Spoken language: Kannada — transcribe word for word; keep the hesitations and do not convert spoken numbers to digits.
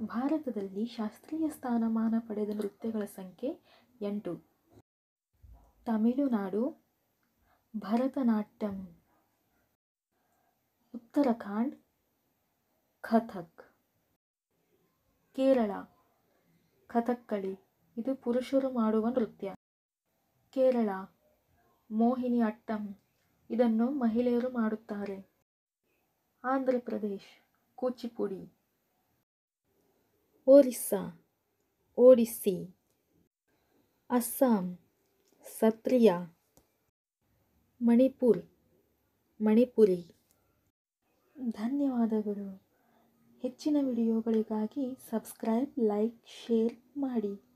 ಭಾರತದಲ್ಲಿ ಶಾಸ್ತ್ರೀಯ ಸ್ಥಾನಮಾನ ಪಡೆದ ನೃತ್ಯಗಳ ಸಂಖ್ಯೆ ಎಂಟು. ತಮಿಳುನಾಡು ಭರತನಾಟ್ಯಂ, ಉತ್ತರಾಖಂಡ್ ಕಥಕ್, ಕೇರಳ ಕಥಕ್ಕಳಿ, ಇದು ಪುರುಷರು ಮಾಡುವ ನೃತ್ಯ. ಕೇರಳ ಮೋಹಿನಿ ಅಟ್ಟಂ, ಇದನ್ನು ಮಹಿಳೆಯರು ಮಾಡುತ್ತಾರೆ. ಆಂಧ್ರ ಪ್ರದೇಶ್ ಕೂಚಿಪುಡಿ. ಒರಿಸ್ಸಾ ಒಡಿಸ್ಸಿ. ಅಸ್ಸಾಂ ಸತ್ರಿಯ. ಮಣಿಪುರ್ ಮಣಿಪುರಿ. ಧನ್ಯವಾದಗಳು. ಹೆಚ್ಚಿನ ವಿಡಿಯೋಗಳಿಗಾಗಿ ಸಬ್ಸ್ಕ್ರೈಬ್, ಲೈಕ್, ಶೇರ್ ಮಾಡಿ.